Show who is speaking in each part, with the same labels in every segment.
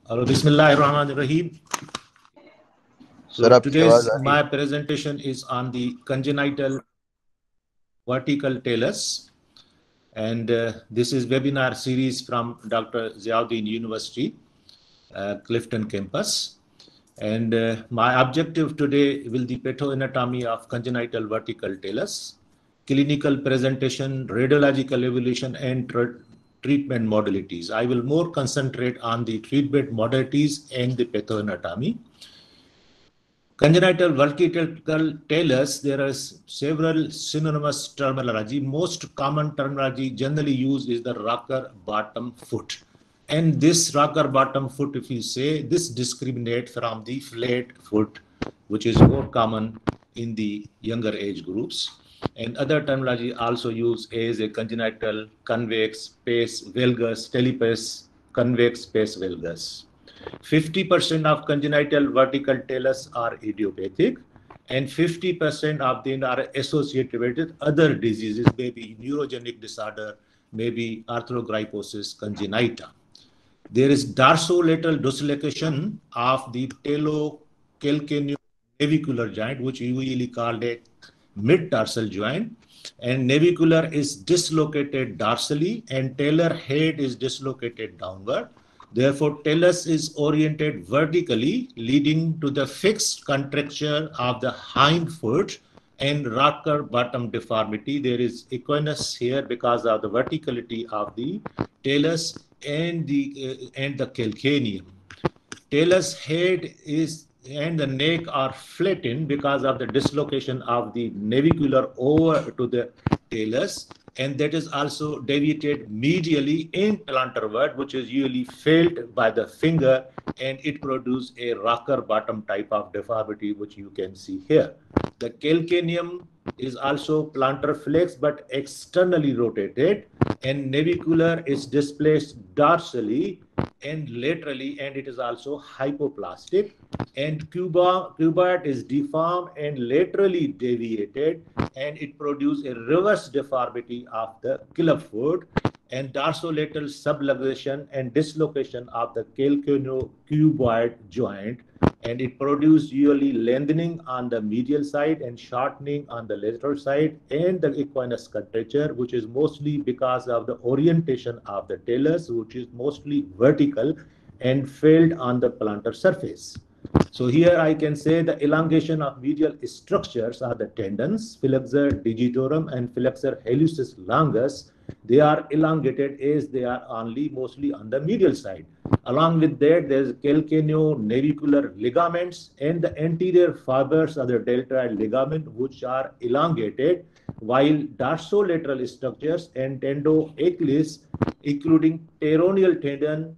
Speaker 1: Hello, Bismillahirrahmanirrahim.
Speaker 2: Sir
Speaker 1: So
Speaker 2: आपकी आवाज
Speaker 1: today's
Speaker 2: आ रही
Speaker 1: my
Speaker 2: है?
Speaker 1: presentation is on the congenital vertical talus, and this is webinar series from Dr. Ziauddin University, Clifton campus. And my objective today will be pathoanatomy of congenital vertical talus, clinical presentation, radiological evaluation, and treatment modalities. I will more concentrate on the treatment modalities and the pathoanatomy. Congenital vertical talus, there are several synonymous terminology. Most common terminology generally used is the rocker bottom foot. And this rocker bottom foot, if you say, this discriminates from the flat foot, which is more common in the younger age groups. And other terminology also used as a congenital convex pes valgus, talipes, convex pes valgus. 50% of congenital vertical talus are idiopathic, and 50% of them are associated with other diseases, maybe neurogenic disorder, maybe arthrogryposis congenita. There is dorsolateral dislocation of the talocalcaneonavicular joint, which usually called a mid-tarsal joint, and navicular is dislocated dorsally and talar head is dislocated downward. Therefore, talus is oriented vertically, leading to the fixed contracture of the hind foot and rocker bottom deformity. There is equinus here because of the verticality of the talus and the calcaneum. Talus head is and the neck are flattened because of the dislocation of the navicular over to the talus, and that is also deviated medially in plantar word, which is usually felt by the finger, and it produces a rocker bottom type of deformity, which you can see here. The calcaneum is also plantar flex but externally rotated, and navicular is displaced dorsally and laterally, and it is also hypoplastic, and cuboid is deformed and laterally deviated, and it produces a reverse deformity of the club foot, and dorsolateral subluxation and dislocation of the calcaneocuboid joint, and it produces usually lengthening on the medial side and shortening on the lateral side, and the equinus contracture, which is mostly because of the orientation of the talus, which is mostly vertical and failed on the plantar surface. So here I can say the elongation of medial structures are the tendons, flexor digitorum and flexor hallucis longus. They are elongated as they are only mostly on the medial side. Along with that, there is calcaneonavicular ligaments and the anterior fibers of the deltoid ligament, which are elongated, while dorsolateral structures and tendoachilles, including peroneal tendon,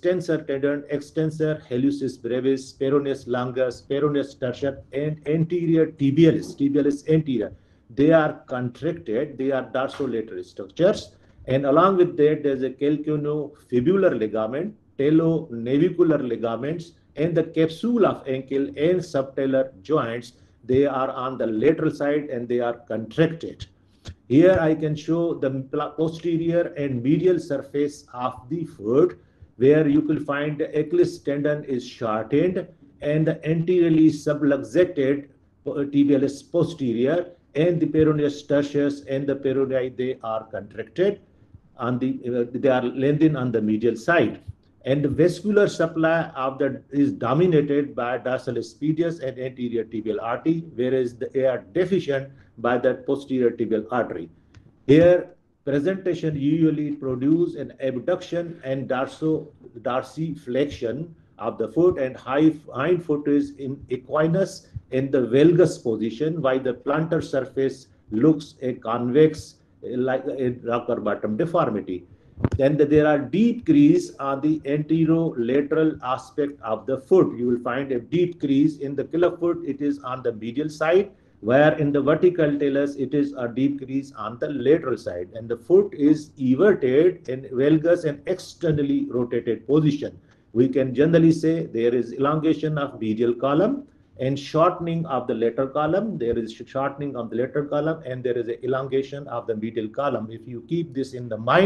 Speaker 1: extensor hallucis brevis, peroneus longus, peroneus tertius, and anterior tibialis anterior. They are contracted, they are dorsolateral structures. And along with that, there's a calcaneofibular ligament, talonavicular ligaments, and the capsule of ankle and subtalar joints. They are on the lateral side and they are contracted. Here I can show the posterior and medial surface of the foot, where you will find the Achilles tendon is shortened and the anteriorly subluxated tibialis posterior, and the peroneus tertius and the peronei, they are contracted on the they are lengthened on the medial side, and the vascular supply of the is dominated by dorsal spadius and anterior tibial artery, whereas they are deficient by the posterior tibial artery. Here, presentation usually produce an abduction and dorsiflexion of the foot, and hind foot is in equinus in the valgus position, while the plantar surface looks a convex like a rocker bottom deformity. Then there are deep crease on the anterolateral aspect of the foot. You will find a deep crease in the killer foot. It is on the medial side, where in the vertical talus it is a deep crease on the lateral side, and the foot is everted in valgus and externally rotated position. We can generally say there is elongation of medial column and shortening of the lateral column. There is shortening of the lateral column and there is an elongation of the medial column. If you keep this in the mind,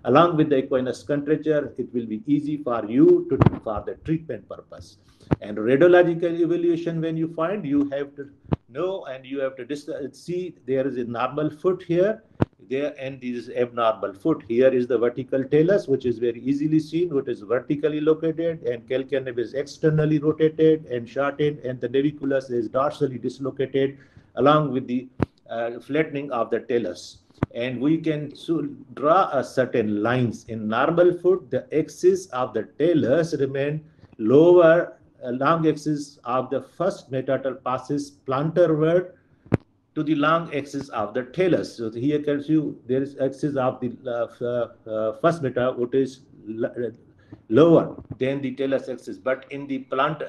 Speaker 1: Along with the equinus curvature, it will be easy for you for the treatment purpose. And radiological evaluation, when you find, you have to know and you have to see there is a normal foot here, there, and this is abnormal foot. Here is the vertical talus, which is very easily seen, which is vertically located, and calcaneum is externally rotated and shortened, and the naviculus is dorsally dislocated along with the flattening of the talus. And we can draw a certain lines. In normal foot, the axis of the talus remain lower. Long axis of the first metatarsal passes plantarward to the long axis of the talus. So here tells you there is axis of the first meta, which is lower than the talus axis. But in the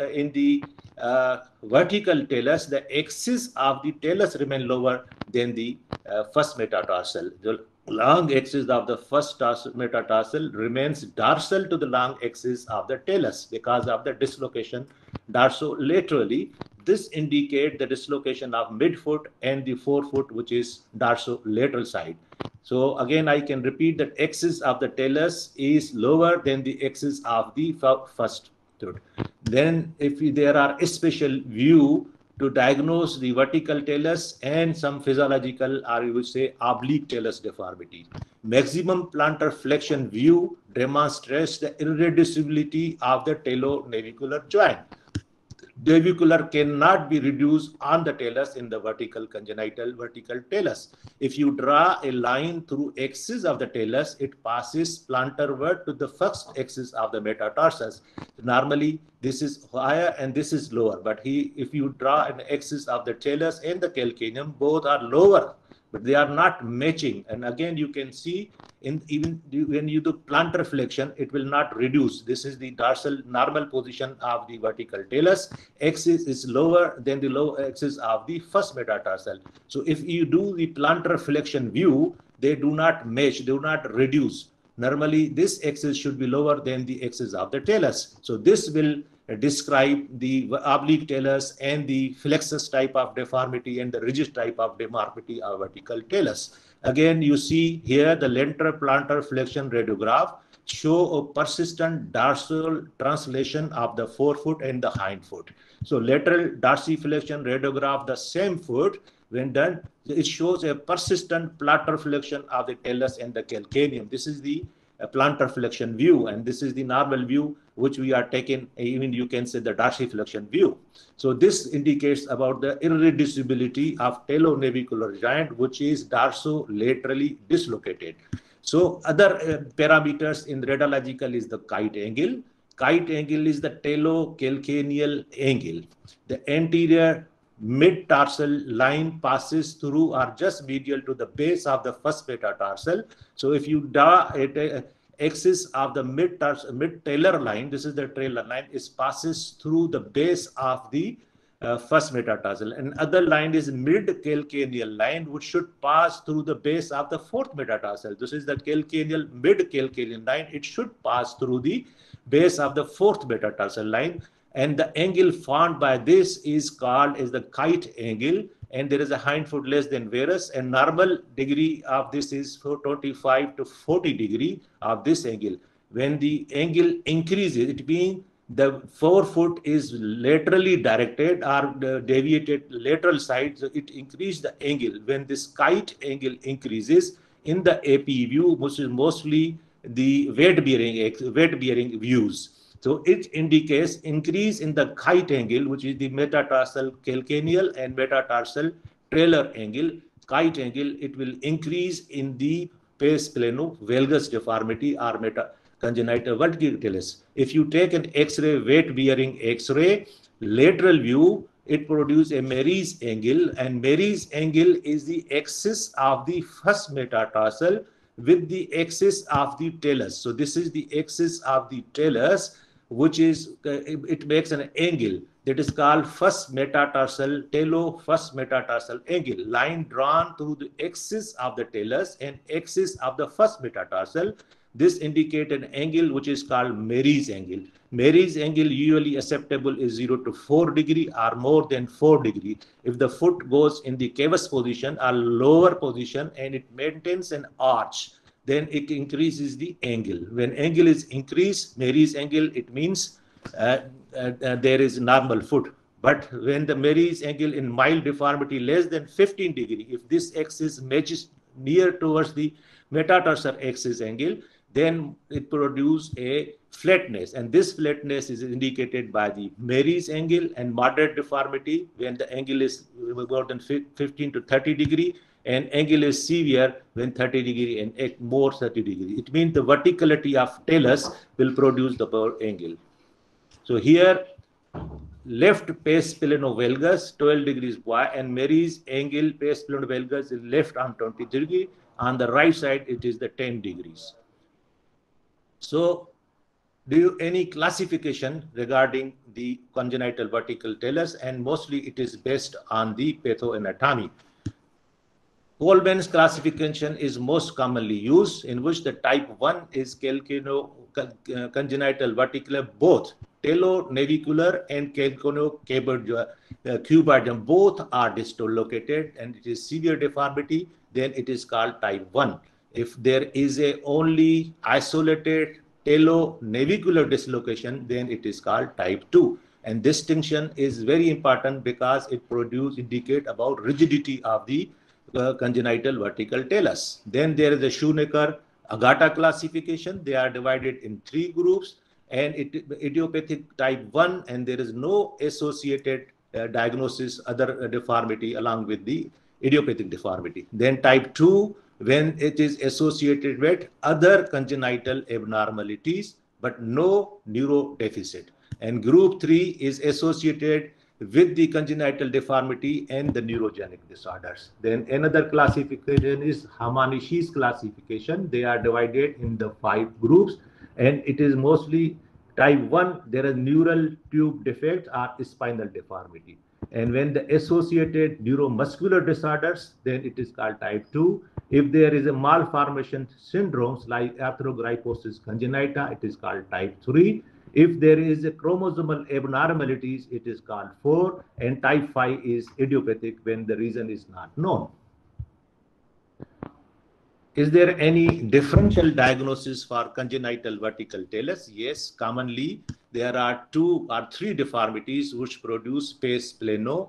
Speaker 1: vertical talus, the axis of the talus remain lower than the first metatarsal. The long axis of the first metatarsal remains dorsal to the long axis of the talus because of the dislocation dorsolaterally. This indicates the dislocation of midfoot and the forefoot, which is dorsolateral side. So again, I can repeat that axis of the talus is lower than the axis of the first foot. Then if there are a special view to diagnose the vertical talus and some physiological, or you would say oblique talus deformity. Maximum plantar flexion view demonstrates the irreducibility of the talonavicular joint. Navicular cannot be reduced on the talus in the vertical congenital vertical talus. If you draw a line through axis of the talus, it passes plantarward to the first axis of the metatarsus. Normally, this is higher and this is lower. But if you draw an axis of the talus and the calcaneum, both are lower, but they are not matching. And again, you can see even when you do plantar flexion, it will not reduce. This is the dorsal normal position of the vertical talus. Axis is lower than the low axis of the first metatarsal. So if you do the plantar flexion view, they do not match, they do not reduce. Normally, this axis should be lower than the axis of the talus. So this will describe the oblique talus and the flexus type of deformity and the rigid type of deformity of vertical talus. Again, you see here the lateral plantar flexion radiograph show a persistent dorsal translation of the forefoot and the hind foot. So lateral dorsiflexion radiograph, the same foot, when done, it shows a persistent plantar flexion of the talus and the calcaneum. This is the plantar flexion view, and this is the normal view which we are taking, even you can say the dorsiflexion view. So this indicates about the irreducibility of talonavicular joint, which is dorsolaterally dislocated. So other parameters in radiological is the kite angle. Kite angle is the talocalcaneal angle. The anterior mid-tarsal line passes through or just medial to the base of the first metatarsal. So if you draw a axis of the mid-talar line, this is the talar line, is passes through the base of the first metatarsal. And other line is mid-calcaneal line, which should pass through the base of the fourth metatarsal. This is the calcaneal, mid-calcaneal line. It should pass through the base of the fourth metatarsal line. And the angle formed by this is called as the kite angle, and there is a hind foot less than varus, and normal degree of this is 25 to 40 degree of this angle. When the angle increases, it means the forefoot is laterally directed or deviated lateral side, so it increases the angle. When this kite angle increases in the AP view, which is mostly the weight-bearing views. So it indicates increase in the kite angle, which is the metatarsal calcaneal and metatarsal talar angle. Kite angle, it will increase in the pes plano valgus deformity or congenital vertical talus. If you take an X-ray, weight-bearing X-ray, lateral view, it produces a Mary's angle, and Mary's angle is the axis of the first metatarsal with the axis of the talus. So this is the axis of the talus, which is, it makes an angle that is called first metatarsal, first metatarsal angle, line drawn through the axis of the talus and axis of the first metatarsal. This indicates an angle which is called Mary's angle. Mary's angle usually acceptable is 0 to 4 degree or more than 4 degree. If the foot goes in the cavus position or lower position and it maintains an arch, then it increases the angle. When angle is increased, Mary's angle, it means there is normal foot. But when the Mary's angle in mild deformity less than 15 degree, if this axis matches near towards the metatarsal axis angle, then it produces a flatness, and this flatness is indicated by the Mary's angle. And moderate deformity, when the angle is more than 15 to 30 degree, and angle is severe when 30 degree and more 30 degree. It means the verticality of talus will produce the power angle. So here, left pes splenovalgus 12 degrees Y, and Mary's angle pes splenovalgus is left on 20 degree. On the right side, it is the 10 degrees. So, do you any classification regarding the congenital vertical talus? And mostly it is based on the pathoanatomy. Coleman's classification is most commonly used, in which the type 1 is congenital vertical, both talonavicular and calcaneocuboid, both are dislocated and it is severe deformity, then it is called type 1. If there is a only isolated talonavicular dislocation, then it is called type 2. And distinction is very important because it indicate about rigidity of the congenital vertical talus. Then there is a Schoenecker-Agata classification. They are divided in 3 groups, and idiopathic type 1, and there is no associated diagnosis, other deformity along with the idiopathic deformity. Then type 2, when it is associated with other congenital abnormalities, but no neurodeficit. And group 3 is associated with the congenital deformity and the neurogenic disorders. Then another classification is Hamanishi's classification. They are divided in the 5 groups, and it is mostly type 1, there is neural tube defect or spinal deformity. And when the associated neuromuscular disorders, then it is called type 2. If there is a malformation syndromes like arthrogryposis congenita, it is called type 3. If there is a chromosomal abnormalities, it is called 4. And type 5 is idiopathic when the reason is not known. Is there any differential diagnosis for congenital vertical talus? Yes, commonly there are 2 or 3 deformities which produce pes spleno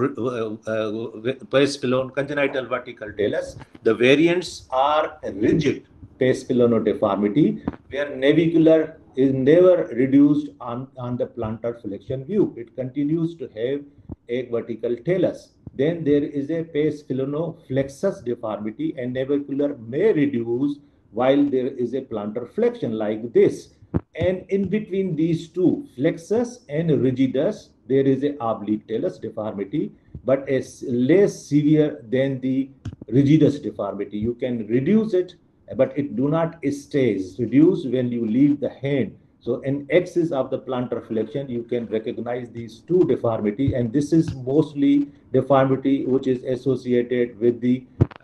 Speaker 1: congenital vertical talus. The variants are rigid pes spleno deformity, where navicular is never reduced on the plantar flexion view. It continues to have a vertical talus. Then there is a pes spleno-flexus deformity, and navicular may reduce while there is a plantar flexion like this. And in between these two, flexus and rigidus, there is a oblique talus deformity, but is less severe than the rigidus deformity. You can reduce it, but it do not stays reduced when you leave the hand. So in axis of the plantar flexion, you can recognize these 2 deformity, and this is mostly deformity which is associated with the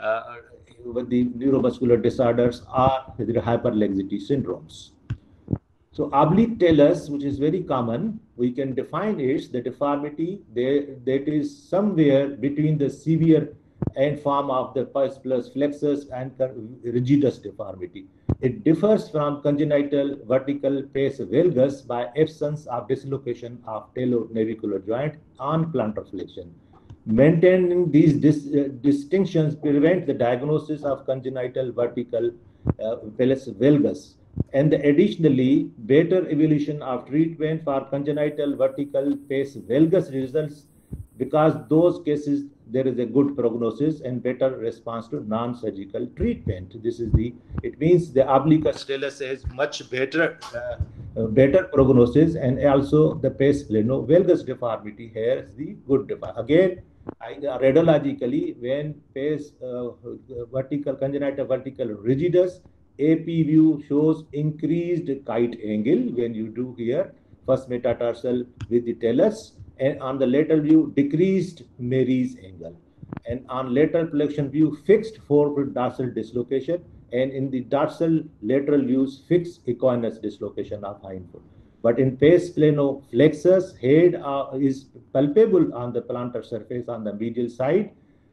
Speaker 1: neuromuscular disorders or with the hyperlaxity syndromes. So oblique talus, which is very common, we can define it, the deformity that is somewhere between the severe and form of the pes plus flexus and rigidus deformity. It differs from congenital vertical pes valgus by absence of dislocation of talonavicular joint on plantar flexion. Maintaining these distinctions prevent the diagnosis of congenital vertical pes valgus. And additionally, better evolution of treatment for congenital vertical pes valgus results, because those cases there is a good prognosis and better response to non-surgical treatment. This is it means the obliquus talus has much better prognosis, and also the pes spleno-valgus deformity has the good deformity. Again, radiologically, when pes congenital vertical rigidus, AP view shows increased kite angle when you do here first metatarsal with the talus, and on the lateral view decreased Mary's angle, and on lateral flexion view fixed forefoot dorsal dislocation, and in the dorsal lateral views fixed equinus dislocation of hindfoot. But in pes spleno-flexus, head is palpable on the plantar surface on the medial side,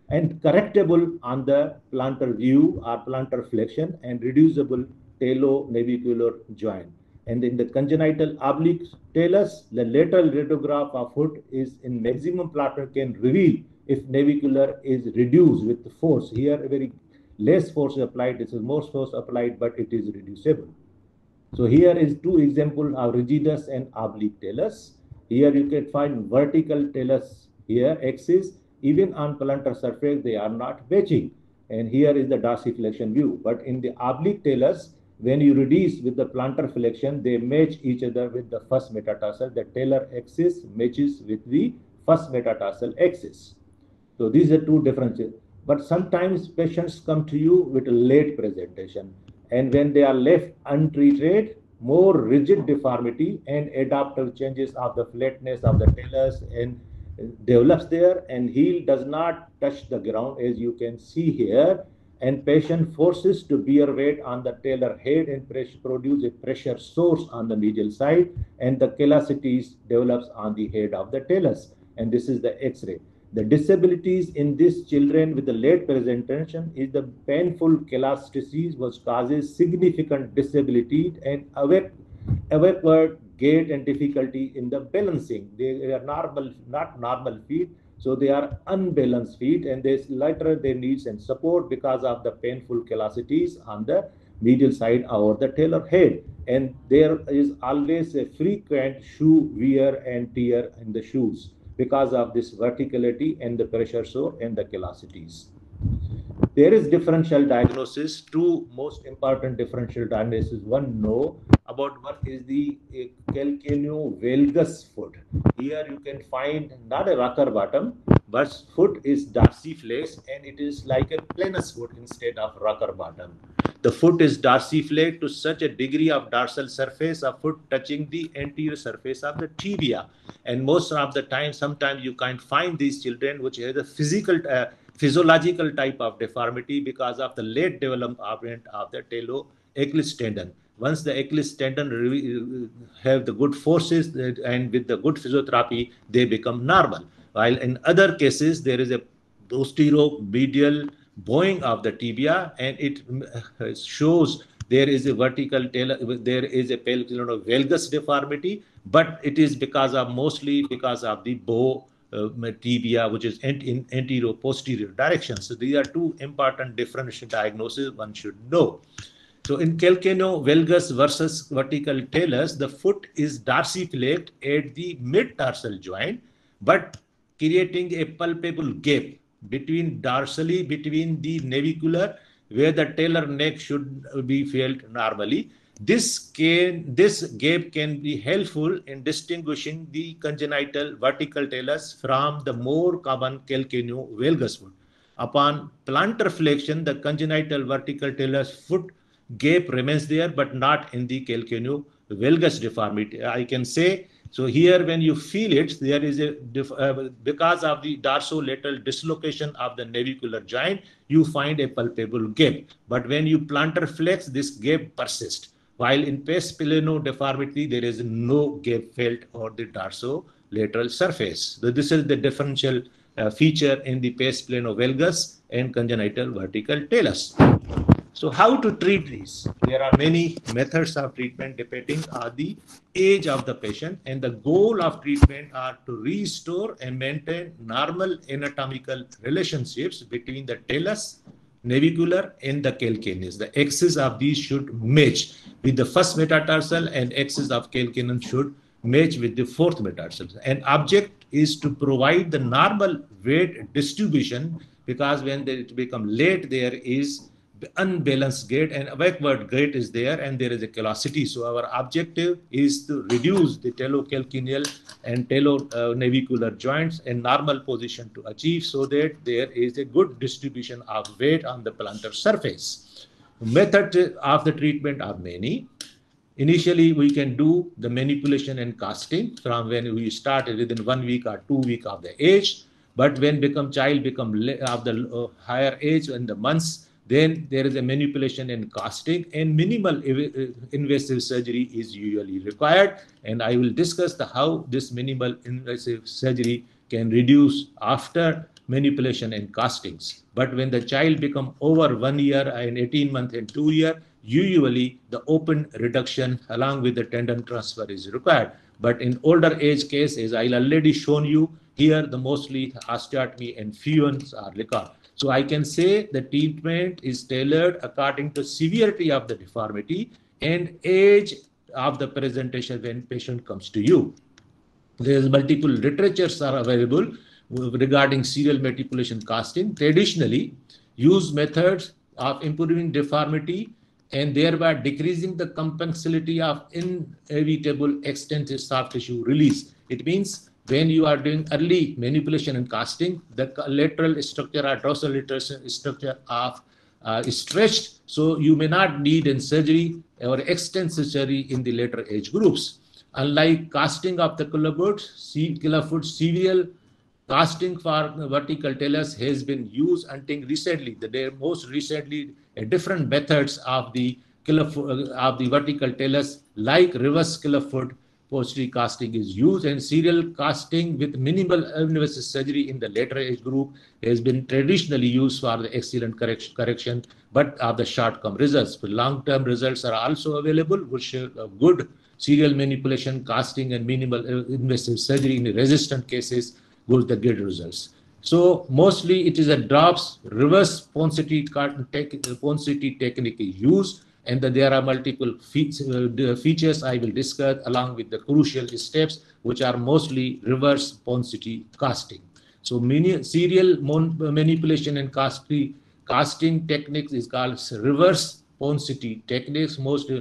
Speaker 1: and correctable on the plantar view or plantar flexion and reducible talonavicular joint. And in the congenital oblique talus, the lateral radiograph of foot is in maximum plantar can reveal if navicular is reduced with force. Here, very less force applied, this is more force applied, but it is reducible. So here is two examples of rigidus and oblique talus. Here you can find vertical talus here, axis. Even on plantar surface, they are not matching. And here is the dorsiflexion view. But in the oblique talus, when you reduce with the plantar flexion, they match each other with the first metatarsal. The talar axis matches with the first metatarsal axis. So these are two differences. But sometimes patients come to you with a late presentation. And when they are left untreated, more rigid deformity and adaptive changes of the flatness of the talus and develops there, and heel does not touch the ground, as you can see here, and patient forces to bear weight on the talar head and produce a pressure source on the medial side, and the callosities develops on the head of the talus, and this is the X-ray. The disabilities in these children with the late presentation is the painful callosities, which causes significant disability and awkward gait and difficulty in the balancing. They are not normal feet, so they are unbalanced feet, and later they need some support because of the painful callosities on the medial side or the talar head. And there is always a frequent shoe wear and tear in the shoes because of this verticality and the pressure sore and the callosities. There is differential diagnosis, two most important differential diagnosis. One, know about what is the calcaneovalgus foot. Here you can find not a rocker bottom, but foot is dorsiflex and it is like a planus foot instead of rocker bottom. The foot is dorsiflex to such a degree of dorsal surface of foot touching the anterior surface of the tibia. And most of the time, sometimes you can find these children which have a physiological type of deformity because of the late development of the taloachilles tendon. Once the Achilles tendon have the good forces and with the good physiotherapy, they become normal. While in other cases, there is a posterior-medial bowing of the tibia, and it shows there is a vertical tail, there is a valgus deformity, but it is mostly because of the bow tibia, which is in anterior-posterior direction. So these are two important differential diagnoses one should know. So in calcaneovalgus versus vertical talus, the foot is dorsiflexed at the mid-tarsal joint, but creating a palpable gap dorsally between the navicular, where the talar neck should be felt normally. This gap can be helpful in distinguishing the congenital vertical talus from the more common calcaneovalgus foot. Upon plantar flexion, the congenital vertical talus foot gap remains there, but not in the calcaneovalgus deformity. I can say, so here when you feel it, there is a, because of the dorsolateral dislocation of the navicular joint, you find a palpable gap. But when you plantar flex, this gap persists. While in pes plano deformity, there is no gap felt on the dorsolateral surface. So this is the differential feature in the pes plano valgus and congenital vertical talus. So how to treat these? There are many methods of treatment depending on the age of the patient, and the goal of treatment are to restore and maintain normal anatomical relationships between the talus, navicular, and the calcaneus. The axis of these should match with the first metatarsal, and axis of calcaneus should match with the fourth metatarsal. And object is to provide the normal weight distribution, because when they become late, there is unbalanced gait and backward gait is there, and there is a callosity. So our objective is to reduce the talocalcaneal and talonavicular joints in normal position to achieve, so that there is a good distribution of weight on the plantar surface. Methods of the treatment are many. Initially, we can do the manipulation and casting from when we start within 1 week or 2 weeks of the age. But when child become of the higher age in the months, then there is a manipulation and casting, and minimal invasive surgery is usually required. And I will discuss how this minimal invasive surgery can reduce after manipulation and castings. But when the child become over 1 year and 18 months and 2 years, usually the open reduction along with the tendon transfer is required. But in older age case, as I already shown you, here the mostly osteotomy and fusions are required. So I can say the treatment is tailored according to severity of the deformity and age of the presentation when patient comes to you. There is multiple literatures are available regarding serial manipulation casting. Traditionally, use methods of improving deformity and thereby decreasing the compensability of inevitable extensive soft tissue release. It means when you are doing early manipulation and casting, the lateral structure or dorsolateral structure of stretched, so you may not need in surgery or extensive surgery in the later age groups. Unlike casting of the clubfoot, serial casting for vertical talus has been used until recently. Most recently, different methods of the vertical talus, like reverse clubfoot posterior casting, is used, and serial casting with minimal invasive surgery in the later age group has been traditionally used for the excellent correction, but of the short-term results. Long-term results are also available, which show good serial manipulation, casting, and minimal invasive surgery in resistant cases gives the good results. So mostly it is a drops reverse Ponseti technique used, and there are multiple features I will discuss along with the crucial steps, which are mostly reverse Ponseti casting. So serial manipulation and casting techniques is called reverse Ponseti techniques,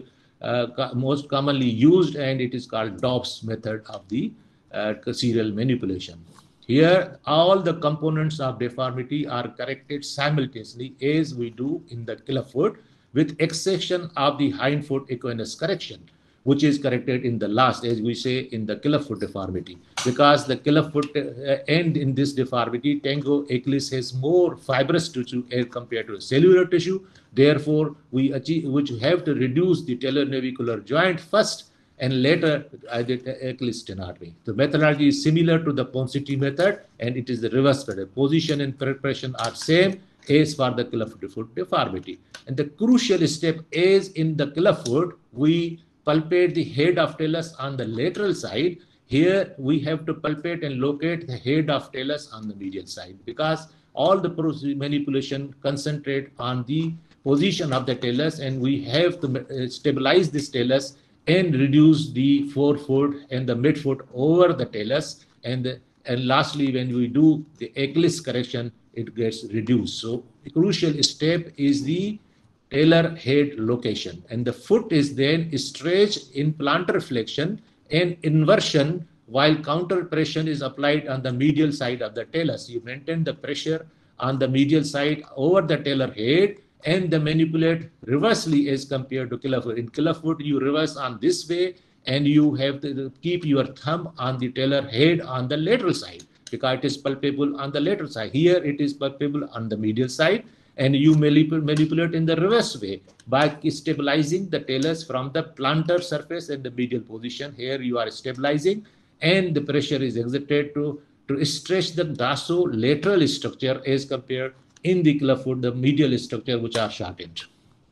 Speaker 1: most commonly used, and it is called Dobbs method of the serial manipulation. Here, all the components of deformity are corrected simultaneously as we do in the clubfoot, with exception of the hindfoot equinus correction, which is corrected in the last, as we say in the clubfoot deformity. Because the clubfoot end in this deformity, tango achilles has more fibrous tissue as compared to cellular tissue. Therefore, we have to reduce the talonavicular joint first and later Achilles tenotomy. The methodology is similar to the Ponseti method, and it is the reverse method. Position and preparation are same as for the clubfoot deformity. And the crucial step is in the clubfoot, we palpate the head of talus on the lateral side. Here we have to palpate and locate the head of talus on the medial side, because all the manipulation concentrate on the position of the talus, and we have to stabilize this talus and reduce the forefoot and the midfoot over the talus, and lastly, when we do the Achilles correction, it gets reduced. So the crucial step is the talar head location, and the foot is then stretched in plantar flexion and inversion while counter pressure is applied on the medial side of the talus. You maintain the pressure on the medial side over the talar head, and the manipulate reversely as compared to clubfoot. In clubfoot, you reverse on this way, and you have to keep your thumb on the talar head on the lateral side, because it is palpable on the lateral side. Here it is palpable on the medial side, and you manipulate in the reverse way by stabilizing the talus from the plantar surface and the medial position. Here you are stabilizing, and the pressure is exerted to stretch the dorsolateral structure as compared in the clubfoot, the medial structure, which are shortened.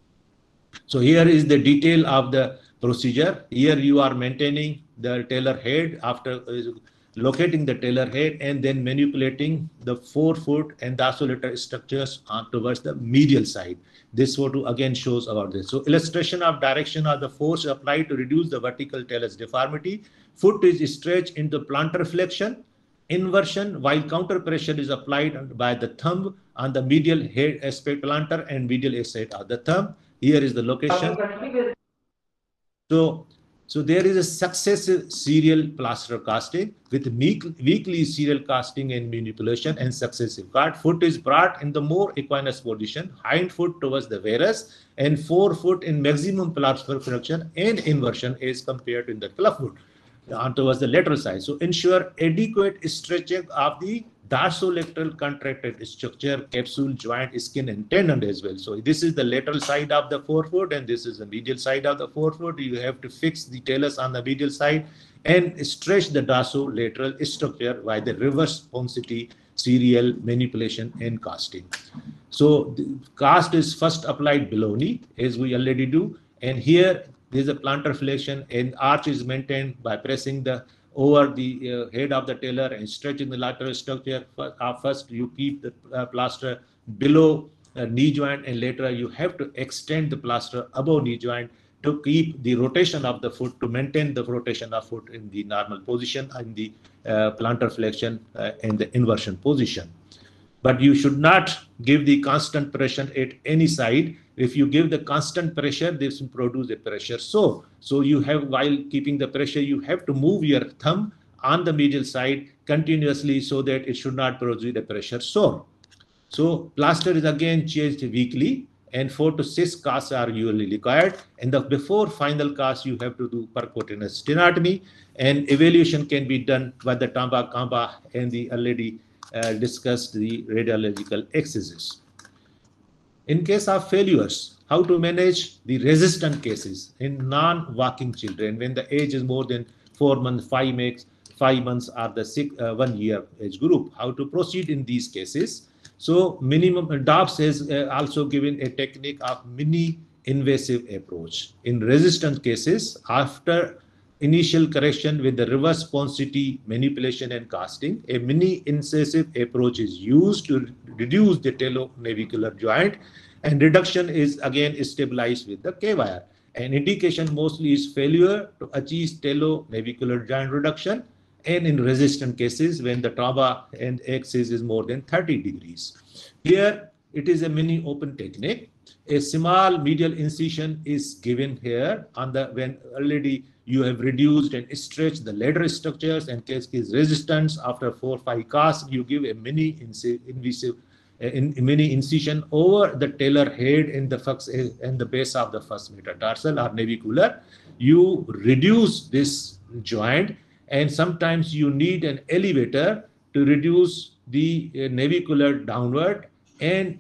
Speaker 1: So here is the detail of the procedure. Here you are maintaining the talar head after locating the talar head and then manipulating the forefoot and dorsolateral structures towards the medial side. This photo again shows about this. So illustration of direction of the force applied to reduce the vertical talus deformity. Foot is stretched into plantar flexion, inversion, while counter pressure is applied by the thumb on the medial head aspect plantar and medial aspect of the thumb. Here is the location. So there is a successive serial plaster casting with weekly serial casting and manipulation and successive cut. Foot is brought in the more equinus position, hind foot towards the varus, and forefoot in maximum plaster flexion and inversion as compared to the clubfoot towards the lateral side. So ensure adequate stretching of the dorsolateral contracted structure, capsule, joint, skin, and tendon as well. So this is the lateral side of the forefoot, and this is the medial side of the forefoot. You have to fix the talus on the medial side and stretch the dorsolateral structure by the reverse Ponseti serial manipulation and casting. So the cast is first applied below knee, as we already do, and here there's a plantar flexion, and arch is maintained by pressing the over the head of the tailor and stretching the lateral structure. First you keep the plaster below knee joint, and later you have to extend the plaster above knee joint to keep the rotation of the foot, to maintain the rotation of foot in the normal position, in the plantar flexion and the inversion position. But you should not give the constant pressure at any side. If you give the constant pressure, this will produce a pressure sore. So you have, while keeping the pressure, you have to move your thumb on the medial side continuously so that it should not produce a pressure sore. So plaster is again changed weekly, and 4 to 6 casts are usually required. And before final cast, you have to do percutaneous sternotomy, and evaluation can be done by the Tomba Kamba and the already discussed the radiological excisions. In case of failures, how to manage the resistant cases in non-walking children when the age is more than 4 months, 5 months are the 1 year age group. How to proceed in these cases? So minimum Dobbs has also given a technique of mini invasive approach. In resistant cases, after initial correction with the reverse ponsity manipulation and casting, a mini invasive approach is used to reduce the talonavicular joint, and reduction is again stabilized with the K-wire. An indication mostly is failure to achieve talonavicular joint reduction, and in resistant cases when the trauma and axis is more than 30 degrees. Here it is a mini open technique. A small medial incision is given here on the when already you have reduced and stretched the lateral structures and case is resistance. After 4 or 5 casts, you give a mini invasive mini incision over the talar head in the and the base of the first metatarsal or navicular. You reduce this joint, and sometimes you need an elevator to reduce the navicular downward and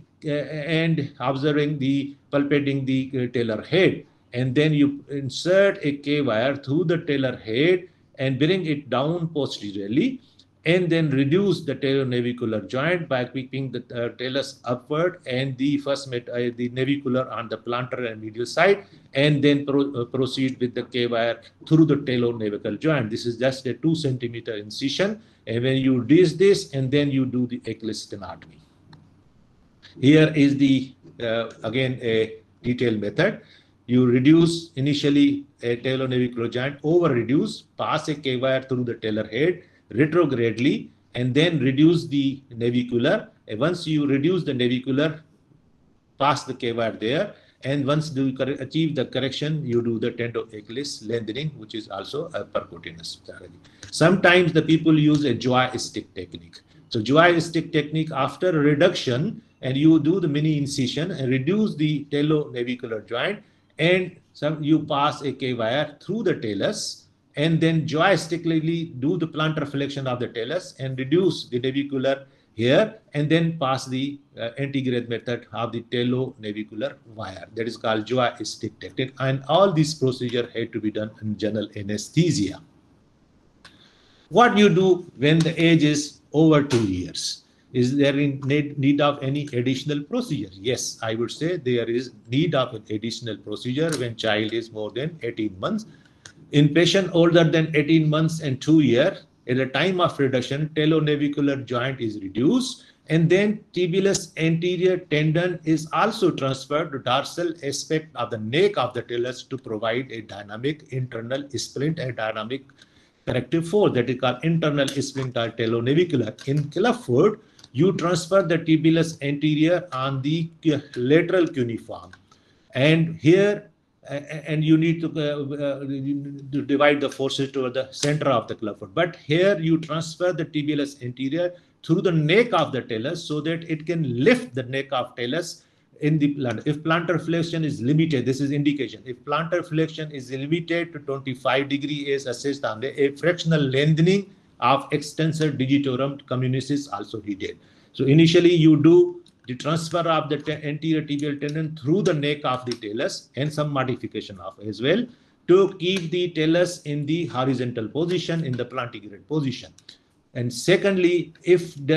Speaker 1: observing the palpating the talar head, and then you insert a K-wire through the talar head and bring it down posteriorly, and then reduce the talonavicular joint by keeping the talus upward and the the navicular on the plantar and medial side, and then proceed with the K-wire through the talonavicular joint. This is just a 2 centimeter incision, and when you do this, and then you do the Achilles sternotomy. Here is the again a detailed method. You reduce initially a talonavicular joint, over reduce, pass a K-wire through the talar head retrogradely, and then reduce the navicular. And once you reduce the navicular, pass the K-wire there, and once you achieve the correction, you do the tendo-Achilles lengthening, which is also a percutaneous strategy. Sometimes the people use a joystick technique. So joystick technique, after reduction, and you do the mini incision and reduce the talonavicular joint, and you pass a K-wire through the talus, and then joystically do the plantar flexion of the talus and reduce the navicular here, and then pass the antegrade method of the talonavicular wire. That is called joystick technique, and all these procedures had to be done in general anesthesia. What you do when the age is over 2 years? Is there in need of any additional procedure? Yes, I would say there is need of an additional procedure when child is more than 18 months. In patient older than 18 months and 2 years, at the time of reduction, talonavicular joint is reduced, and then tibialis anterior tendon is also transferred to dorsal aspect of the neck of the talus to provide a dynamic internal splint and dynamic corrective force, that is called internal splint or talonavicular. In clubfoot, you transfer the tibialis anterior on the lateral cuneiform, and here and you need to divide the forces toward the center of the clubfoot. But here you transfer the tibialis anterior through the neck of the talus so that it can lift the neck of talus in the plantar. If plantar flexion is limited, this is indication. If plantar flexion is limited to 25 degrees as assessed on a fractional lengthening of extensor digitorum communis is also needed. So initially you do the transfer of the anterior tibial tendon through the neck of the talus, and some modification of as well to keep the talus in the horizontal position, in the plantigrade position. And secondly, if the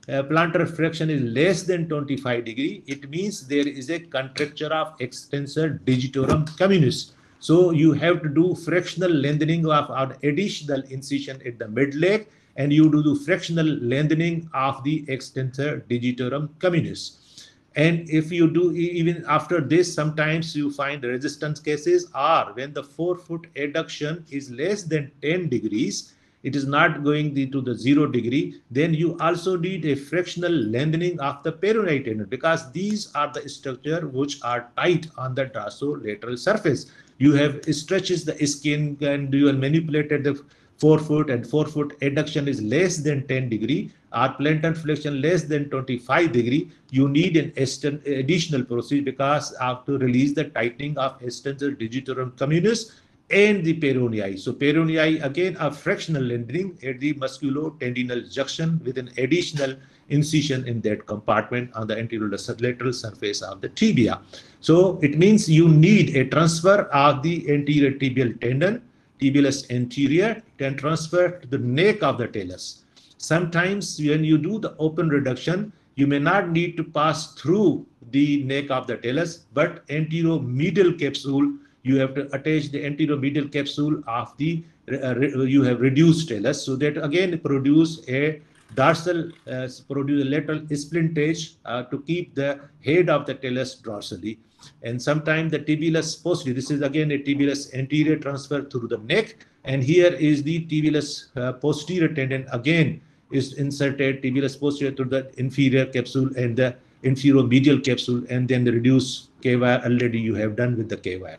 Speaker 1: plantar flexion is less than 25 degree, it means there is a contracture of extensor digitorum communis. So you have to do fractional lengthening of an additional incision at the mid leg, and you do the fractional lengthening of the extensor digitorum communis. And if you do, even after this, sometimes you find resistance cases, or when the forefoot adduction is less than 10 degrees, it is not going to the 0 degree, then you also need a fractional lengthening of the peroneal tendon, because these are the structure which are tight on the dorsolateral surface. You have stretches the skin, and you have manipulated the forefoot, and forefoot adduction is less than 10 degree, or plantar flexion less than 25 degree, you need an additional procedure because to release the tightening of extensor digitorum communis and the peronei. So peronei, again, a fractional lengthening at the musculotendinal junction with an additional incision in that compartment on the anterolateral surface of the tibia. So it means you need a transfer of the anterior tibial tendon, tibialis anterior, can transfer to the neck of the talus. Sometimes when you do the open reduction, you may not need to pass through the neck of the talus, but anteromedial capsule, you have to attach the anteromedial capsule of the you have reduced talus, so that again produce a dorsal, produce a lateral splintage to keep the head of the talus dorsally. And sometimes the tibialis posterior, this is again a tibialis anterior transfer through the neck, and here is the tibialis posterior tendon, again is inserted tibialis posterior through the inferior capsule and the inferior-medial capsule, and then the reduced K-wire already you have done with the K-wire.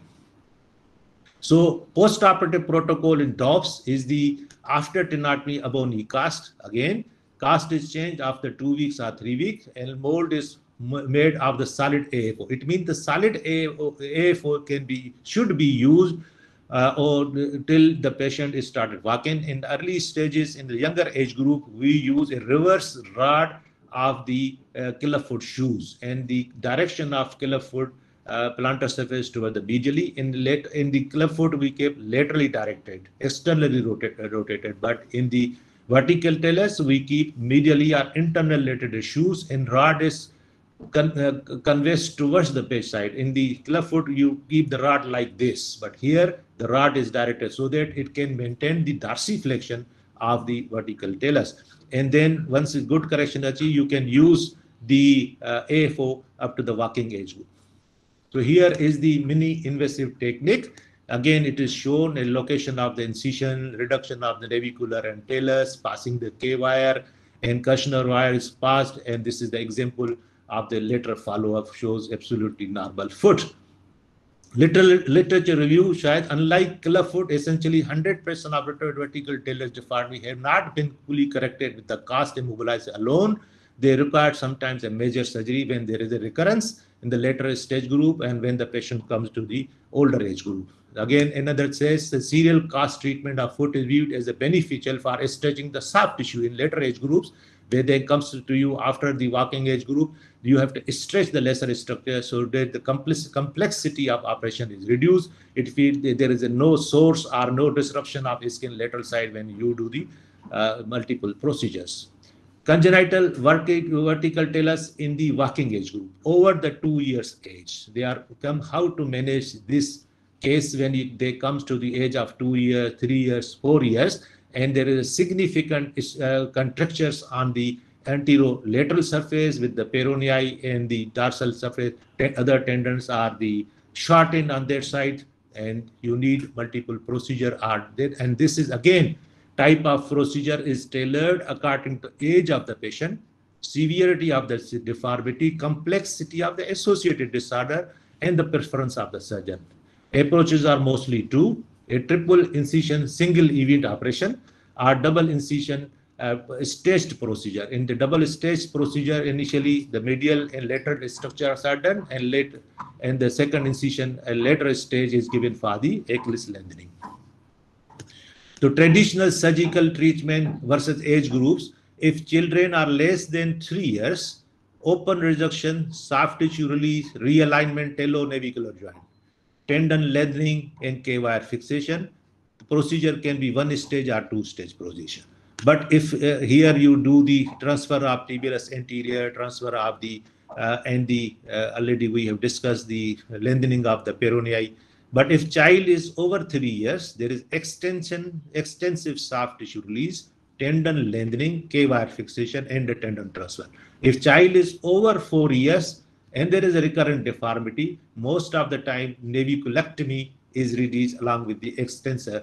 Speaker 1: So post-operative protocol in DOPS is the after tenotomy above knee cast. Again, cast is changed after 2 weeks or 3 weeks, and mold is made of the solid AFO. It means the solid AFO should be used or till the patient is started walking. In the early stages, in the younger age group, we use a reverse rod of the clubfoot shoes, and the direction of clubfoot plantar surface toward the medially. In the clubfoot, we keep laterally directed, externally rotated, but in the vertical talus, we keep medially or internal rotated shoes, and rod is conveys towards the page side. In the clubfoot, you keep the rod like this, but here the rod is directed so that it can maintain the dorsiflexion of the vertical talus. And then once a good correction achieved, you can use the AFO up to the walking age group. So here is the mini invasive technique. Again, it is shown a location of the incision, reduction of the navicular and talus, passing the K-wire, and Kushner wire is passed, and this is the example of the later follow-up, shows absolutely normal foot. Literature review shows unlike clubfoot, essentially 100% of vertical talus deformity have not been fully corrected with the cast immobilized alone. They require sometimes a major surgery when there is a recurrence in the later stage group and when the patient comes to the older age group. Again, another says the serial cast treatment of foot is viewed as a beneficial for stretching the soft tissue in later age groups. Where they comes to you after the walking age group, you have to stretch the lesser structure so that the complexity of operation is reduced. It feels there is no source or no disruption of skin lateral side when you do the multiple procedures. Congenital vertical talus in the walking age group over the 2 years age. They are how to manage this case when they comes to the age of 2 years, 3 years, 4 years, and there is a significant contractures on the anterolateral surface with the peronei and the dorsal surface. Other tendons are the shortened on their side, and you need multiple procedure are there. And this is again type of procedure is tailored according to age of the patient, severity of the deformity, complexity of the associated disorder, and the preference of the surgeon. Approaches are mostly two: a triple incision single event operation, or double incision staged procedure. In the double staged procedure, initially the medial and lateral structures are done, and the second incision a lateral stage is given for the Achilles lengthening. So traditional surgical treatment versus age groups. If children are less than 3 years, open reduction, soft tissue release, realignment talonavicular joint, tendon lengthening, and K-wire fixation. The procedure can be 1 stage or 2 stage procedure. But if here you do the transfer of tibialis anterior, transfer of the already we have discussed the lengthening of the peronei. But if child is over 3 years, there is extensive soft tissue release, tendon lengthening, K-wire fixation, and the tendon transfer. If child is over 4 years and there is a recurrent deformity, most of the time naviculectomy is released along with the extensive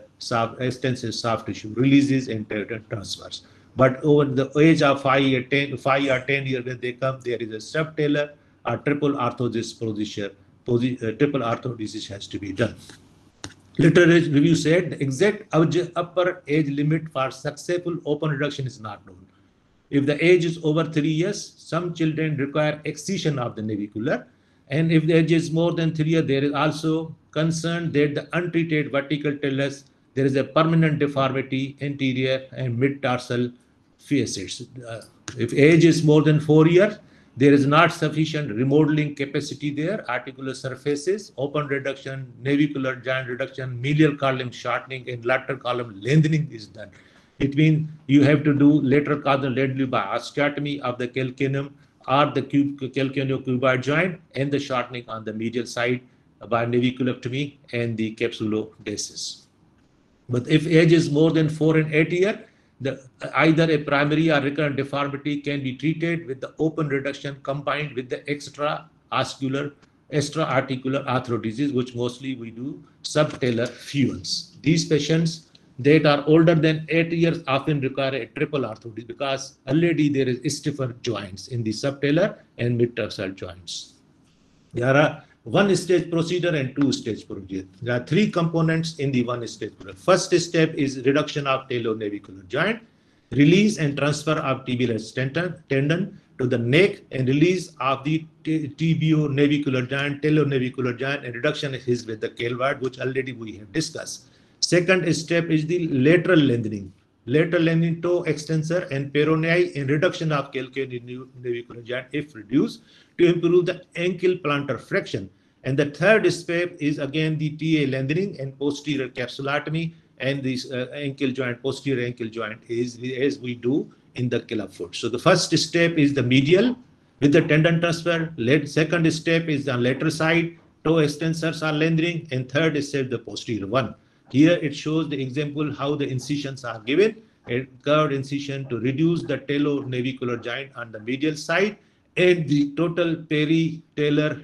Speaker 1: soft tissue releases and tendon transfers. But over the age of 5 or 10 years when they come, there is a subtalar or triple orthosis procedure. Triple orthosis has to be done. Literature review said the exact upper age limit for successful open reduction is not known. If the age is over 3 years, some children require excision of the navicular. And if the age is more than 3 years, there is also concern that the untreated vertical talus, there is a permanent deformity anterior and mid-tarsal facets. If age is more than 4 years, there is not sufficient remodeling capacity there, articular surfaces, open reduction, navicular joint reduction, medial column shortening, and lateral column lengthening is done. It means you have to do lateral column lengthening by osteotomy of the calcaneum or the calcaneocuboid joint and the shortening on the medial side by naviculectomy and the capsulodesis. But if age is more than 4 and 8 years, either a primary or recurrent deformity can be treated with the open reduction combined with the extra-articular arthrodesis, which mostly we do subtalar fusions. These patients that are older than 8 years often require a triple arthrodesis because already there is stiffer joints in the subtalar and mid-tarsal joints. There are one-stage procedure and two-stage procedure. There are 3 components in the one-stage procedure. First step is reduction of talonavicular joint, release and transfer of tibialis tendon to the neck, and release of the tibionavicular joint, talonavicular joint, and reduction is with the calvard, which already we have discussed. Second step is the lateral lengthening toe extensor and peroneal in reduction of calcaneonavicular joint if reduced to improve the ankle plantar flexion. And the third step is again the TA lengthening and posterior capsulotomy and this posterior ankle joint is as we do in the clubfoot. So the first step is the medial with the tendon transfer. Second step is the lateral side, toe extensors are lengthening, and third step the posterior one. Here it shows the example how the incisions are given. A curved incision to reduce the talonavicular joint on the medial side and the total peritalar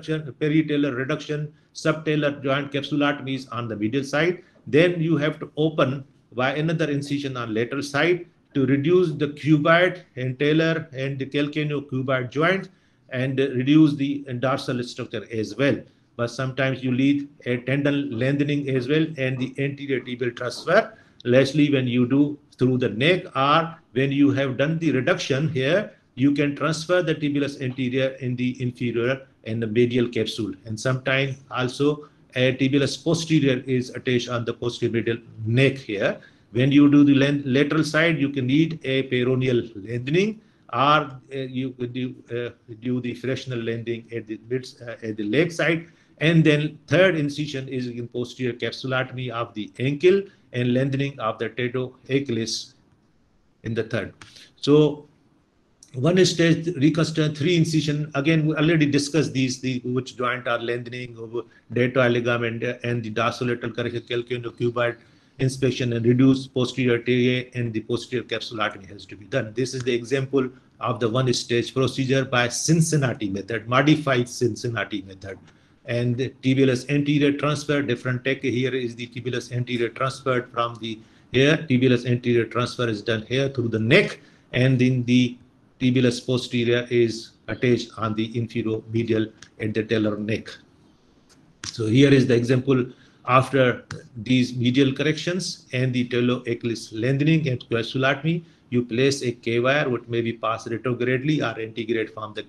Speaker 1: reduction, subtalar joint capsulotomies on the medial side. Then you have to open by another incision on lateral side to reduce the cuboid and talar and the calcaneocuboid joints and reduce the dorsal structure as well. But sometimes you need a tendon lengthening as well and the anterior tibial transfer, lastly when you do through the neck or when you have done the reduction here, you can transfer the tibialis anterior in the inferior and the medial capsule. And sometimes also a tibialis posterior is attached on the posterior medial neck here. When you do the lateral side, you can need a peroneal lengthening or you could do the fractional lengthening at the leg side. And then third incision is in posterior capsulotomy of the ankle and lengthening of the tato Achilles in the third. So one stage reconstruction, 3 incision. Again, we already discussed these, which joint are lengthening over deltoid ligament and the dorsolateral correction calcaneocuboid inspection and reduce posterior TA and the posterior capsulotomy has to be done. This is the example of the one stage procedure by Cincinnati method, modified Cincinnati method. And the tibialis anterior transfer, different tech. Here is the tibialis anterior transferred from the here. Tibialis anterior transfer is done here through the neck, and then the tibialis posterior is attached on the inferior medial at the talar neck. So here is the example after these medial corrections and the talo Achilles lengthening and capsulotomy. You place a K-wire which may be passed retrogradely or antegrade from the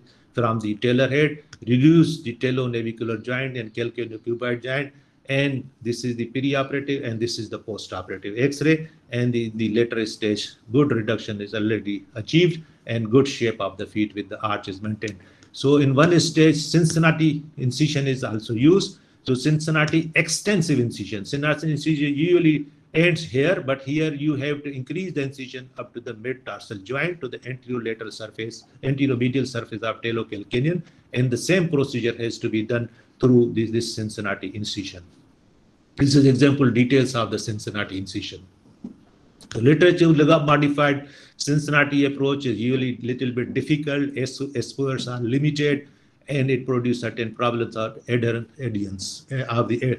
Speaker 1: talar head, reduce the talonavicular joint and calcaneocuboid joint, and this is the perioperative and this is the postoperative X-ray, and the later stage good reduction is already achieved and good shape of the feet with the arch is maintained. So in one stage, Cincinnati incision is also used. So Cincinnati extensive incision. Cincinnati incision usually ends here, but here you have to increase the incision up to the mid-tarsal joint to the anterolateral surface, anteromedial surface of talocalcaneum, and the same procedure has to be done through this Cincinnati incision. This is example details of the Cincinnati incision. The literature modified Cincinnati approach is usually little bit difficult, spurs are limited, and it produces certain problems of adherence of the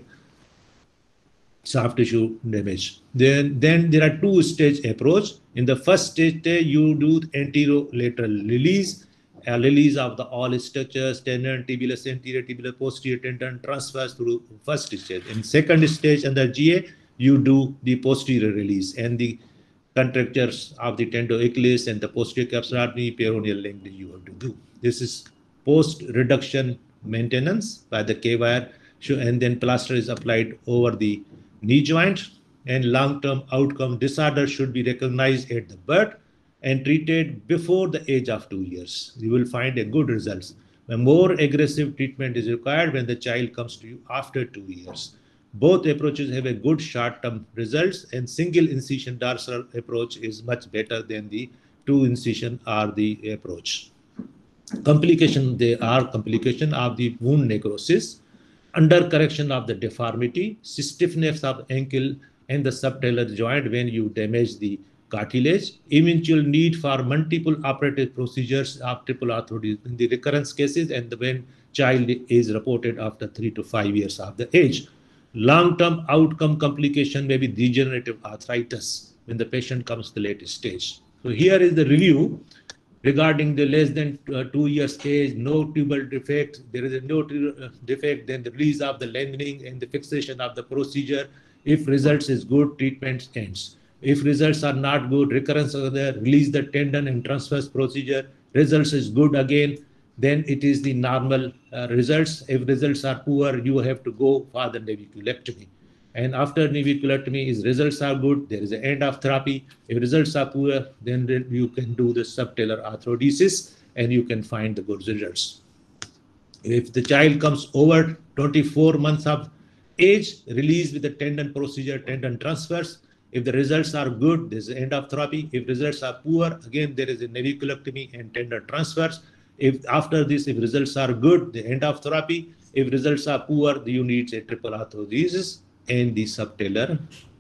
Speaker 1: soft tissue damage. Then there are two-stage approach. In the first stage, you do anterolateral release, release of the all structures, tendon, tibulus anterior, tibular posterior tendon transfers through first stage. In second stage under GA, you do the posterior release and the contractures of the tendo-Achilles and the posterior capsulotomy, peroneal length you have to do. This is post-reduction maintenance by the K-wire, and then plaster is applied over the knee joint, and long-term outcome disorder should be recognized at the birth and treated before the age of 2 years. You will find a good results. A more aggressive treatment is required when the child comes to you after 2 years. Both approaches have a good short-term results, and single incision dorsal approach is much better than the two incision or the approach. Complication, there are complication of the wound necrosis, under correction of the deformity, stiffness of ankle and the subtalar joint when you damage the cartilage, eventual need for multiple operative procedures of triple arthrodesis in the recurrence cases, and when child is reported after 3 to 5 years of the age. Long-term outcome complication may be degenerative arthritis when the patient comes to the latest stage. So here is the review regarding the less than 2 years stage, no tubal defect, there is a no defect, then the release of the lengthening and the fixation of the procedure. If results is good, treatment ends. If results are not good, recurrence of the release the tendon and transverse procedure, results is good again, then it is the normal results. If results are poor, you have to go for the naviculectomy. And after naviculectomy, if results are good, there is an end of therapy. If results are poor, then you can do the subtalar arthrodesis and you can find the good results. If the child comes over 24 months of age, release with the tendon procedure, tendon transfers. If the results are good, there is an end of therapy. If results are poor, again, there is a naviculectomy and tendon transfers. If after this, if results are good, the end of therapy. If results are poor, you need a triple arthrodesis and the subtalar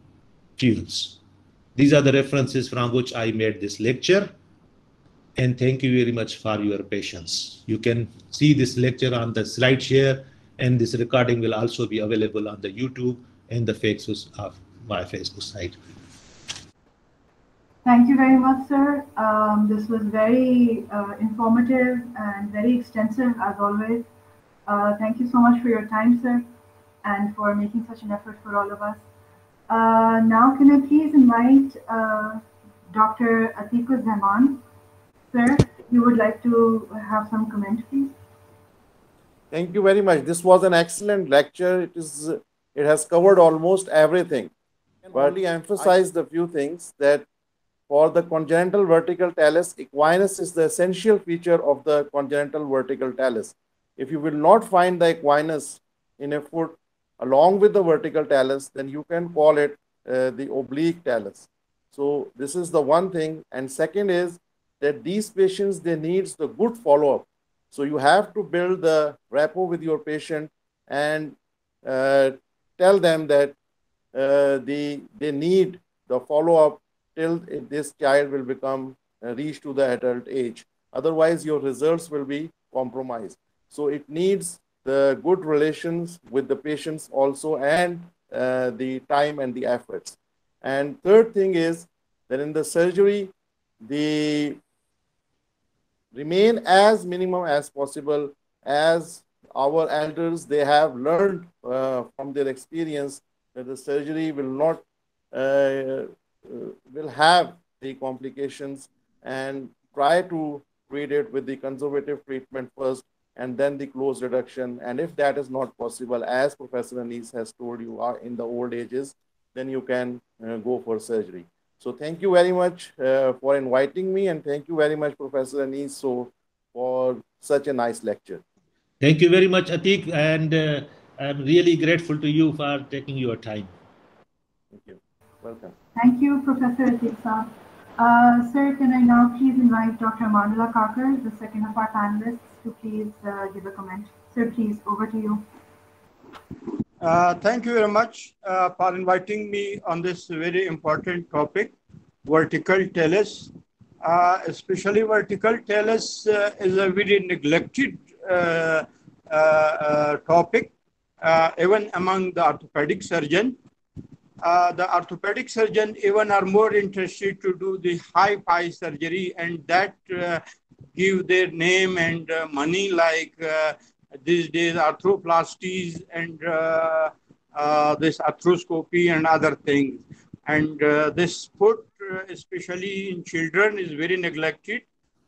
Speaker 1: tubes. These are the references from which I made this lecture. And thank you very much for your patience. You can see this lecture on the slide share, and this recording will also be available on the YouTube and the Facebook of my Facebook site.
Speaker 2: Thank you very much, sir. This was very informative and very extensive as always. Thank you so much for your time, sir, and for making such an effort for all of us. Now, can I please invite Dr. Atikur Zaman? Sir, you would like to have some comment, please?
Speaker 3: Thank you very much. This was an excellent lecture. It has covered almost everything. But only emphasize the few things that for the congenital vertical talus, equinus is the essential feature of the congenital vertical talus. If you will not find the equinus in a foot along with the vertical talus, then you can call it the oblique talus. So this is the one thing. And second is that these patients, they need the good follow-up. So you have to build the rapport with your patient and tell them that they need the follow-up till this child will become reach to the adult age. Otherwise, your results will be compromised. So it needs the good relations with the patients also, and the time and the efforts. And third thing is that in the surgery, the remain as minimum as possible, as our elders, they have learned from their experience that the surgery will not will have the complications, and try to treat it with the conservative treatment first and then the close reduction. And if that is not possible, as Professor Anis has told you, are in the old ages, then you can go for surgery. So thank you very much for inviting me, and thank you very much, Professor Anis, for such a nice lecture.
Speaker 1: Thank you very much, Atiq, and I'm really grateful to you for taking your time.
Speaker 3: Thank you. Welcome.
Speaker 2: Thank you, Professor Atiq. Sir, can I now please invite Dr. Amanullah Kakar, the second of our panelists, to please give a comment. Sir, please, over to you.
Speaker 4: Thank you very much for inviting me on this very important topic, vertical talus. Especially vertical talus is a very neglected topic, even among the orthopedic surgeon. The orthopedic surgeon even are more interested to do the high pie surgery, and that give their name and money, like these days arthroplasties and this arthroscopy and other things. And this foot, especially in children, is very neglected.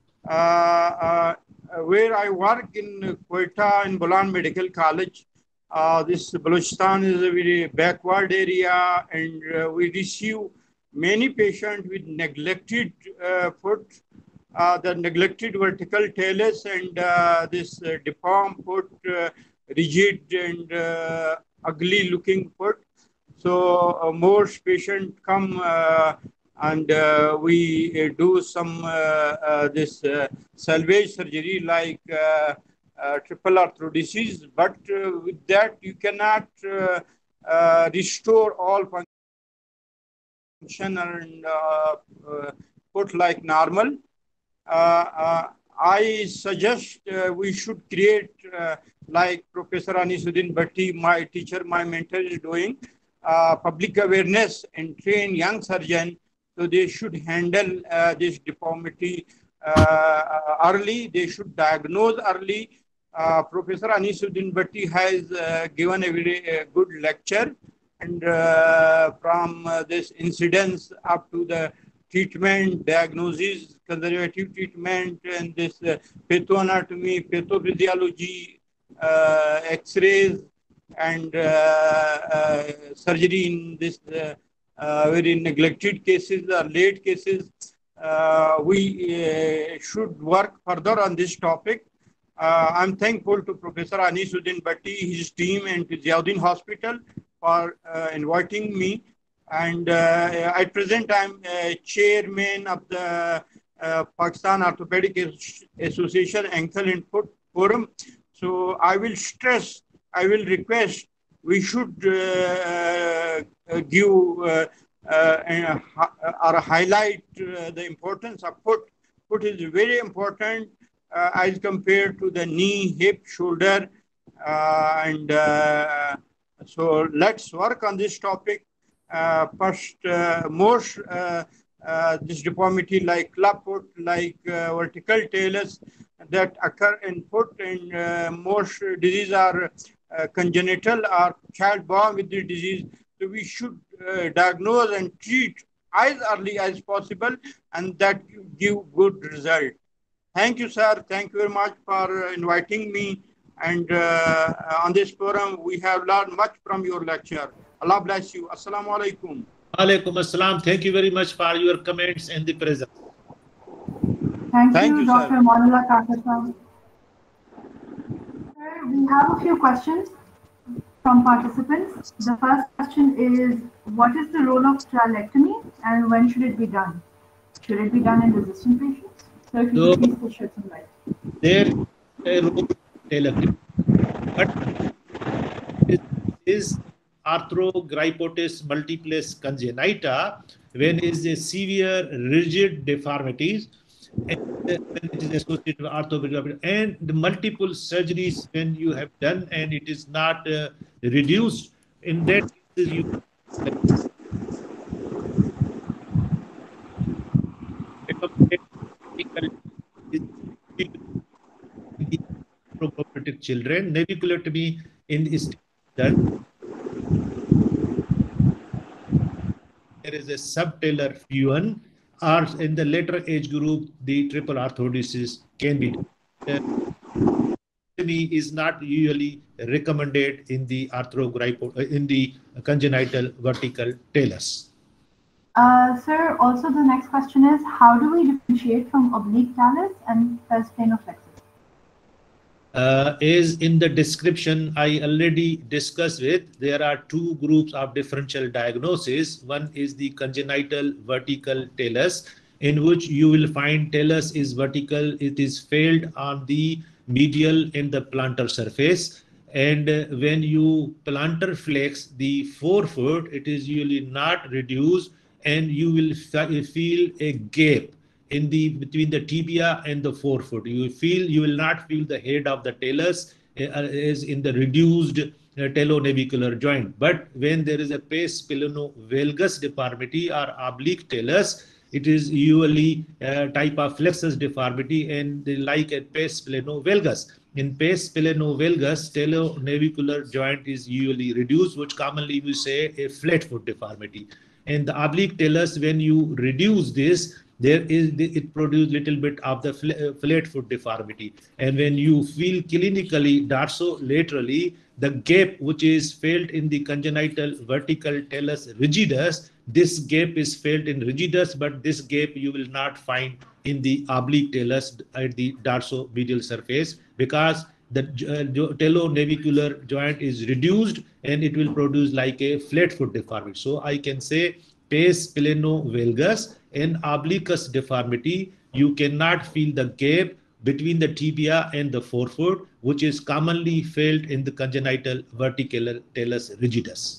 Speaker 4: Where I work in Quetta in Bolan Medical College, this Balochistan is a very backward area, and we receive many patients with neglected foot, the neglected vertical talus, and this deformed foot, rigid and ugly looking foot. So most patients come and we do some this salvage surgery like triple arthrodesis, but with that you cannot restore all function and put like normal. I suggest we should create like Professor Anisuddin Bhatti, my teacher, my mentor, is doing public awareness and train young surgeons, so they should handle this deformity early. They should diagnose early. Professor Anisuddin Bhatti has given a very good lecture, and from this incidence up to the treatment, diagnosis, conservative treatment, and this pathoanatomy, pathophysiology, X-rays, and surgery in this very neglected cases or late cases. We should work further on this topic. I'm thankful to Professor Anisuddin Bhatti, his team, and to Ziauddin Hospital for inviting me. And at present, I'm chairman of the Pakistan Orthopedic Association Ankle and Foot Forum. So I will stress, I will request, we should give or highlight the importance of foot. Foot is very important as compared to the knee, hip, shoulder, and so let's work on this topic. First, most this deformity like club foot, like vertical talus that occur in foot, and most diseases are congenital or child born with the disease. So we should diagnose and treat as early as possible, and that give good result. Thank you, sir. Thank you very much for inviting me. And on this forum, we have learned much from your lecture. Allah bless you. Assalamu alaikum.
Speaker 1: Alaikum assalam. Thank you very much for your comments and the presence.
Speaker 2: Thank you, Dr. Amanullah Kakar. We have a few questions from participants. The first question is, what is the role of tralectomy and when should it be done? Should it be done in resistant patients? So if you could please shed some light.
Speaker 1: There is but is arthrogrypotis multiplex congenita when is a severe rigid deformities, and when it is associated with arthrogrypotis, and the multiple surgeries when you have done and it is not reduced. In that case, you children, naviculotomy is done. There is a subtalar fusion, or in the later age group, the triple arthrodesis can be done. Is not usually recommended in the in the congenital vertical talus.
Speaker 2: Sir, also the next question is, how do we differentiate from oblique talus and pes planoflexus?
Speaker 1: is in the description I already discussed with. There are two groups of differential diagnosis. One is the congenital vertical talus, in which you will find talus is vertical, it is failed on the medial in the plantar surface. And when you plantar flex the forefoot, it is usually not reduced, and you will feel a gap in the between the tibia and the forefoot. You will not feel the head of the talus is in the reduced talonavicular joint. But when there is a pes splenovalgus deformity or oblique talus, it is usually a type of flexus deformity and like a pes splenovalgus. In pes splenovalgus, talonavicular joint is usually reduced, which commonly we say a flat foot deformity. And the oblique talus, when you reduce this, it produces little bit of the flat foot deformity. And when you feel clinically dorsolaterally, the gap which is felt in the congenital vertical talus rigidus, this gap is felt in rigidus, but this gap you will not find in the oblique talus at the dorsomedial surface, because the talonavicular joint is reduced and it will produce like a flat foot deformity. So I can say pes splenovalgus and obliquus deformity, you cannot feel the gap between the tibia and the forefoot, which is commonly felt in the congenital vertical talus rigidus.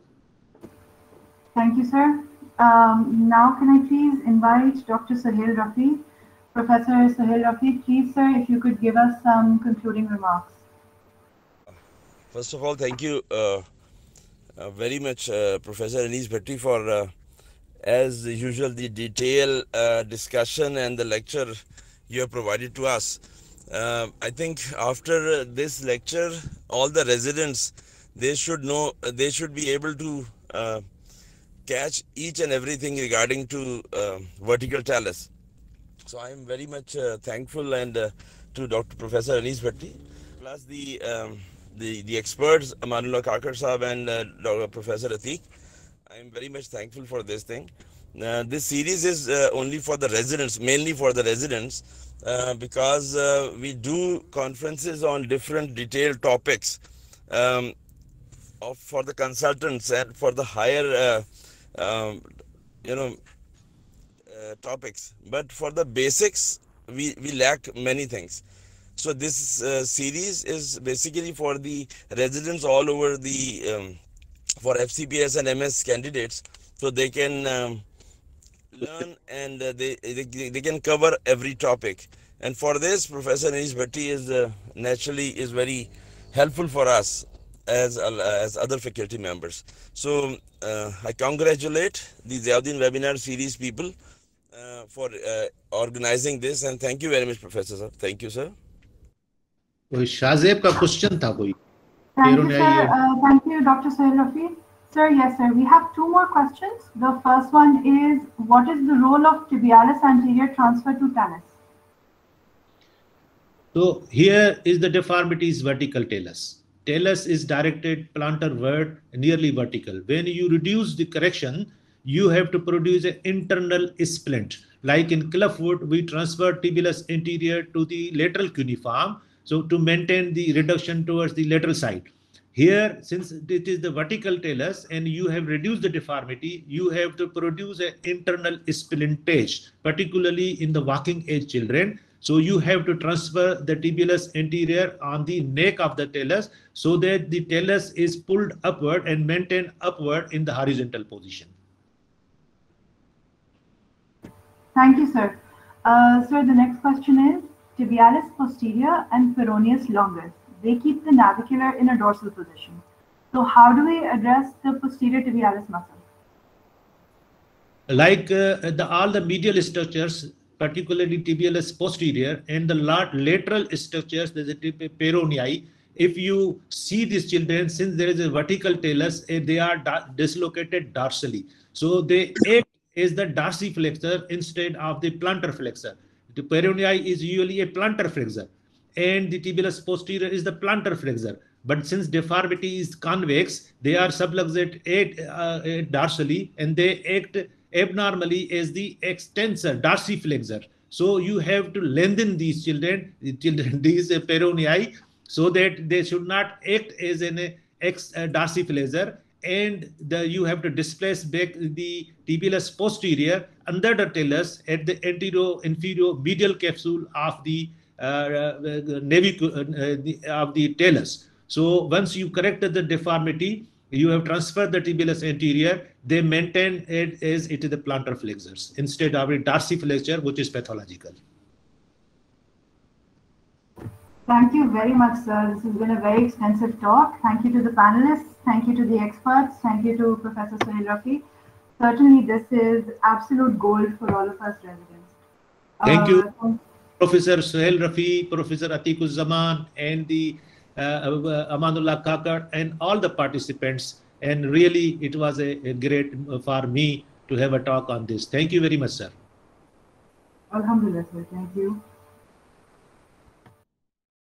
Speaker 2: Thank you, sir. Now can I please invite Dr. Sahil Rafi? Professor Sahil Rafi, please, sir, if you could give us some concluding remarks.
Speaker 5: First of all, thank you very much, Professor Anees Bhatti, for, as usual, the detailed discussion and the lecture you have provided to us. I think after this lecture, all the residents, they should know, they should be able to catch each and everything regarding to vertical talus. So I am very much thankful and to Dr. Professor Anees Bhatti, plus the experts, Amanullah Kakar Sahab and Dr. Professor Atiq. I am very much thankful for this thing. This series is only for the residents, mainly for the residents, because we do conferences on different detailed topics for the consultants and for the higher, topics. But for the basics, we lack many things. So this series is basically for the residents all over the for FCPS and MS candidates, so they can learn and they can cover every topic. And for this, Professor Anees Bhatti is naturally is very helpful for us as other faculty members. So I congratulate the Ziauddin webinar series people for organizing this, and thank you very much, Professor sir. Thank you, sir.
Speaker 1: Shahzeb का question था कोई?
Speaker 2: Thank you, sir. Thank you, Dr. Sahil Rafi. Sir, yes, sir. We have two more questions. The first one is, what is the role of tibialis anterior transfer to talus?
Speaker 1: So here is the deformity is vertical talus. Talus is directed plantarward, nearly vertical. When you reduce the correction, you have to produce an internal splint. Like in clubfoot, we transfer tibialis anterior to the lateral cuneiform, so to maintain the reduction towards the lateral side. Here, since it is the vertical talus and you have reduced the deformity, you have to produce an internal splintage, particularly in the walking age children. So you have to transfer the tibialis anterior on the neck of the talus so that the talus is pulled upward and maintained upward in the horizontal position.
Speaker 2: Thank you, sir. Sir, the next question is, tibialis posterior and peroneus longus, they keep the navicular in a dorsal position. So how do we address the posterior tibialis muscle?
Speaker 1: Like all the medial structures, particularly tibialis posterior, and the lateral structures, there's a peronei. If you see these children, since there is a vertical talus, they are dislocated dorsally. So they act as the dorsiflexor instead of the plantar flexor. The peronei is usually a plantar flexor, and the tibialis posterior is the plantar flexor. But since deformity is convex, they are subluxate dorsally, and they act abnormally as the extensor, dorsiflexor. So you have to lengthen these children these peronei, so that they should not act as an dorsiflexion, and you have to displace back the tibialis posterior under the talus at the anterior inferior medial capsule of the of the talus. So once you corrected the deformity, you have transferred the tibialis anterior, they maintain it as it is the plantar flexors instead of a dorsiflexure, which is pathological.
Speaker 2: Thank you very much, sir. This has been a very extensive talk. Thank you to the panelists. Thank you to the experts. Thank you to Professor Suhail Rafi. Certainly, this is absolute gold for all of us residents.
Speaker 1: Thank you, Professor Suhail Rafi, Professor Atiquzzaman, and the Amanullah Kakar, and all the participants. And really, it was a great for me to have a talk on this. Thank you very much, sir.
Speaker 2: Alhamdulillah, sir. Thank you.